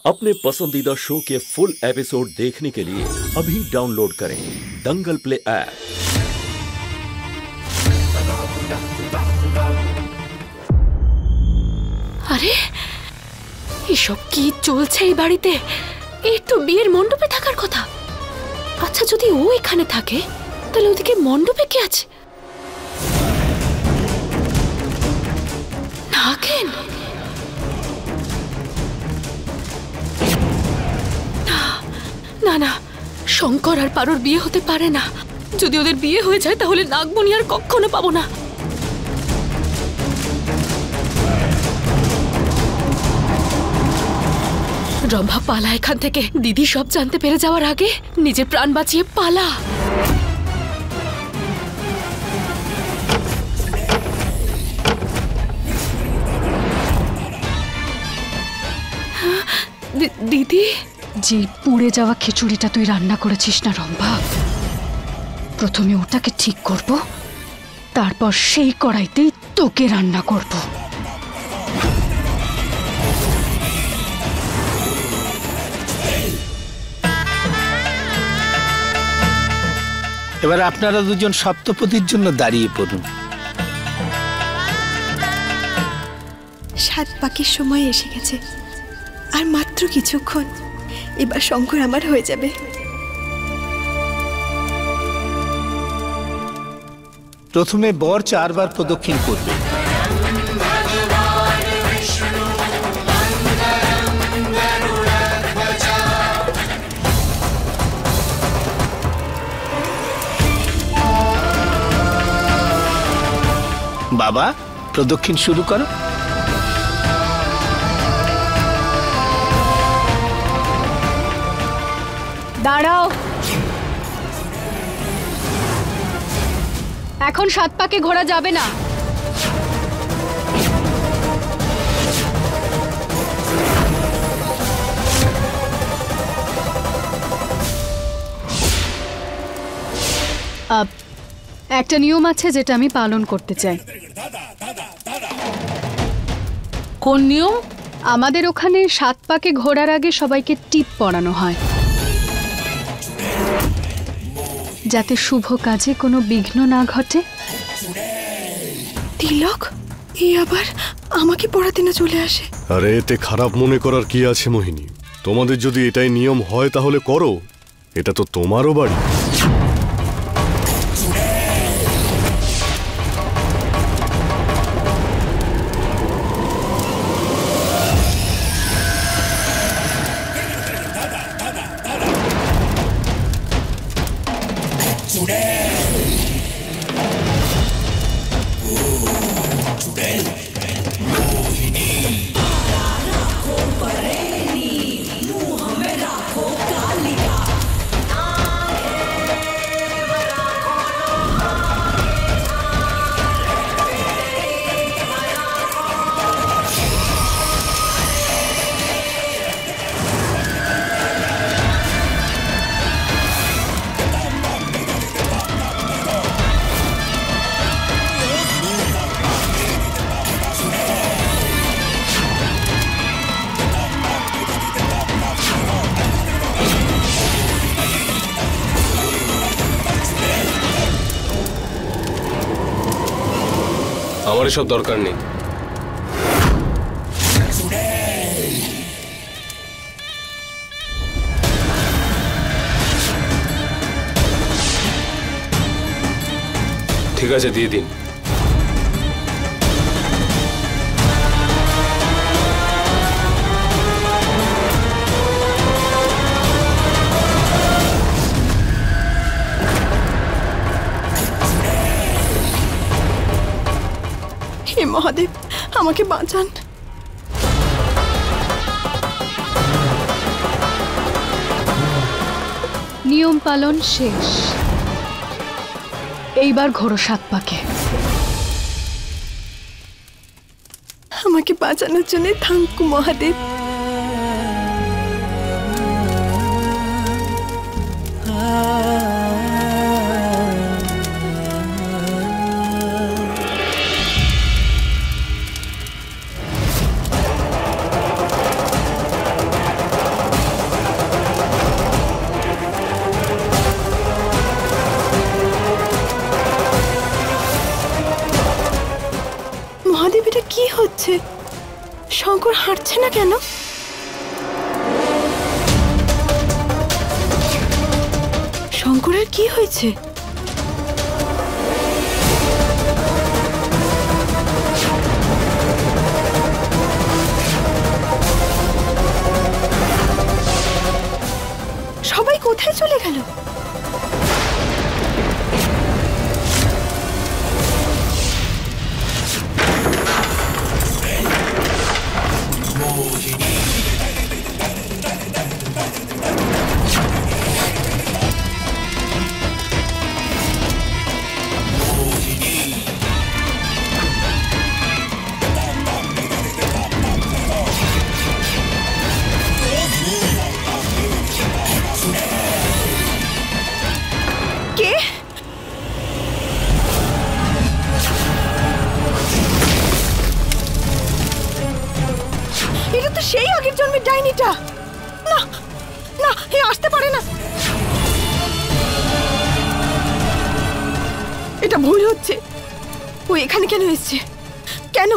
अपने पसंदीदा शो के फुल एपिसोड देखने के लिए अभी डाउनलोड करें दंगल प्ले ऐप। আরে এসব কি চলছে এই বাড়িতে? এই তো বিয়ের মণ্ডপে থাকার কথা। আচ্ছা যদি ও এখানে থাকে তাহলে ওদিকে মণ্ডপে কে আছে? নাগেন? না না, শঙ্কর আর পারোর বিয়ে হতে পারে না। যদি ওদের বিয়ে হয়ে যায় তাহলে নাগমণি আর কখনো পাবো না। রম্ভা পালা এখান থেকে। দিদি সব জানতে পেরে যাওয়ার আগে নিজের প্রাণ বাঁচিয়ে পালা। দিদি যে পুড়ে যাওয়া খিচুড়িটা তুই রান্না করেছিস না রম্ভা, প্রথমে ওটাকে ঠিক করব, তারপর সেই কড়াইতেই তোকে রান্না করব। এবার আপনারা দুজন সপ্তপদীর জন্য দাঁড়িয়ে পড়ুন। সাত পাকের সময় এসে গেছে, আর মাত্র কিছুক্ষণ, এবার শঙ্কর আমার হয়ে যাবে। প্রথমে বর 4 বার প্রদক্ষিণ করবে। বাবা, প্রদক্ষিণ শুরু করো। দাঁড়াও, এখন 7 পাকে ঘোরা যাবে না। একটা নিয়ম আছে যেটা আমি পালন করতে চাই। কোন নিয়ম? আমাদের ওখানে 7 পাকে ঘোরার আগে সবাইকে টিপ পরানো হয়, যাতে শুভ কাজে কোনো বিঘ্ন না ঘটে। তিলক, এই আবার আমাকে পড়াতে না চলে আসে। আরে এতে খারাপ মনে করার কি আছে মোহিনী? তোমাদের যদি এটাই নিয়ম হয় তাহলে করো, এটা তো তোমারও বাড়ি। আমার এসব দরকার নেই। ঠিক আছে, দিয়ে দিন। হে মহাদেব, আমাকে বাঁচান। নিয়ম পালন শেষ, এইবার ঘোরো 7 পাকে। আমাকে বাঁচানোর জন্য থ্যাংক ইউ মহাদেব। না কেন? শঙ্করের কি হয়েছে? সবাই কোথায় চলে গেল? সেই আগের জন্মের ডাইনিটা। না না, এ আসতে পারে না। এটা ভুল হচ্ছে। ও এখানে কেন এসেছে? কেন?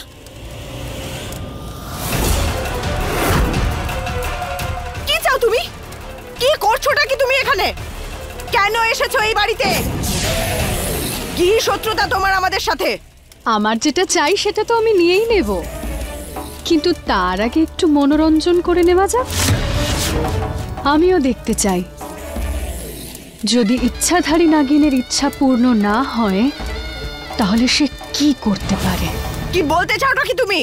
কি চাও তুমি? কি করছোটা কি তুমি এখানে? কেন এসেছো এই বাড়িতে? কি শত্রুতা তোমার আমাদের সাথে? আমার যেটা চাই সেটা তো আমি নিয়েই নেব, কিন্তু তার আগে একটু মনোরঞ্জন করে নেওয়া যাক। আমিও দেখতে চাই যদি ইচ্ছাধারী নাগিনের ইচ্ছা পূর্ণ না হয় তাহলে সে কি করতে পারে। কি বলতে চাওটা কি তুমি?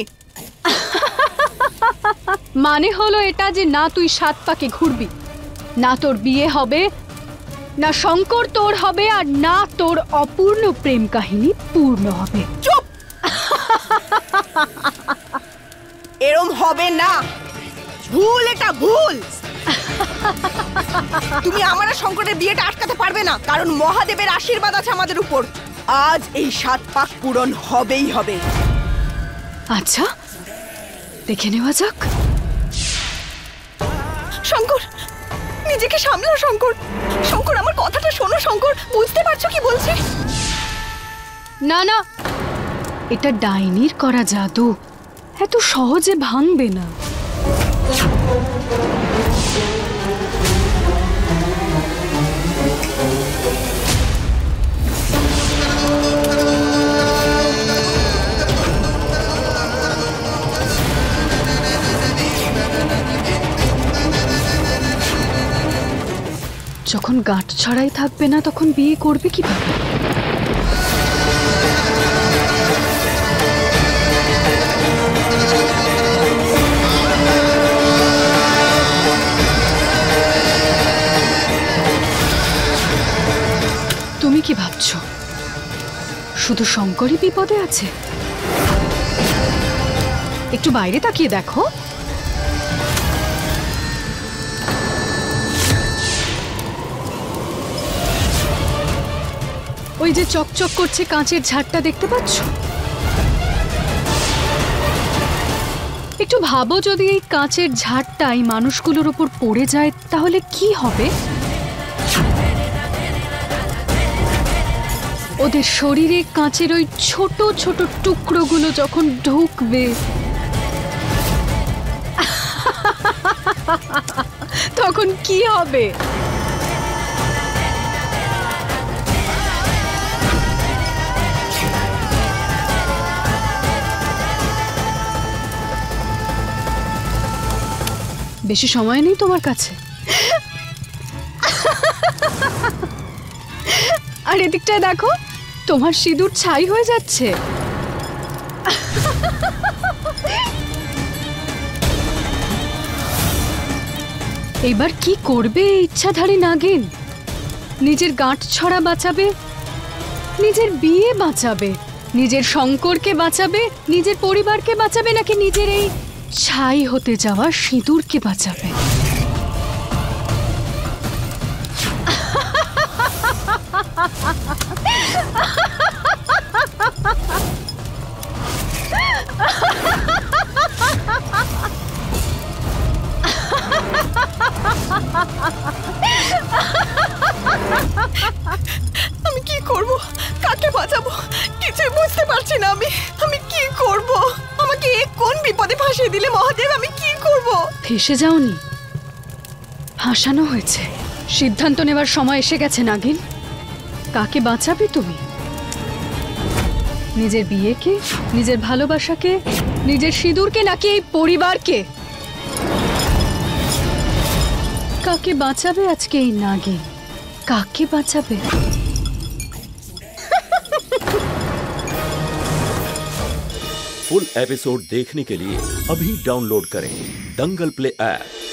মানে হলো এটা যে না তুই 7 পাকে ঘুরবি, না তোর বিয়ে হবে, না শঙ্কর তোর হবে, আর না তোর অপূর্ণ প্রেম কাহিনী পূর্ণ হবে। চুপ! এরম হবে না। ভুল, এটা ভুল। তুমি আমার শঙ্করের বিয়েটা আটকাতে পারবে না, কারণ মহাদেবের আশীর্বাদ আছে আমাদের উপর। আজ এই 7 পাক পূরণ হবেই হবে। আচ্ছা, দেখে নেওয়া যাক। শঙ্কর, নিজেকে সামলাও শঙ্কর। শঙ্কর, আমার কথাটা শোনো শঙ্কর। বুঝতে পারছো কি বলছি? না না, এটা ডাইনির করা জাদু, এত সহজে ভাঙবে না। যখন গাঁট ছড়াই থাকবে না তখন বিয়ে করবে কিভাবে? তুমি কি ভাবছো শুধু শঙ্করই বিপদে আছে? একটু বাইরে তাকিয়ে দেখো। ওই যে চকচক করছে কাঁচের ঝাড়টা দেখতে পাচ্ছ? একটু ভাবো, যদি এই কাঁচের ঝাড়টা এই মানুষগুলোর উপর পড়ে যায় তাহলে কি হবে? ওদের শরীরে কাঁচের ওই ছোট ছোট টুকরোগুলো যখন ঢুকবে তখন কি হবে? বেশি সময় নেই তোমার কাছে। আর এদিকটায় দেখো, তোমার সিঁদুর ছাই হয়ে যাচ্ছে। এবার কি করবে ইচ্ছাধারী নাগিন? নিজের গাঁট ছড়া বাঁচাবে, নিজের বিয়ে বাঁচাবে, নিজের শঙ্করকে বাঁচাবে, নিজের পরিবারকে বাঁচাবে, নাকি নিজের এই ছাই হতে যাওয়া সিঁদুরকে বাঁচাবে? আমি কি করব? কাকে বাঁচাবো? কিছুই বুঝতে পারছি না। আমি কি করব? আমাকে আমাকে কোন বিপদে ফাঁসিয়ে দিলে মহাদেব, আমি কি করব? ফেসে যাওনি, ফাঁসানো হয়েছে। সিদ্ধান্ত নেবার সময় এসে গেছে নাগিন। কাকে বাঁচাবে তুমি? নিজের বিয়েকে, নিজের ভালোবাসাকে, নিজের সিঁদুরকে, নাকি এই পরিবারকে? কাকে বাঁচাবে আজকে এই নাগিন? কাকে বাঁচাবে? फुल एपिसोड देखने के लिए अभी डाउनलोड करें दंगल प्ले ऐप।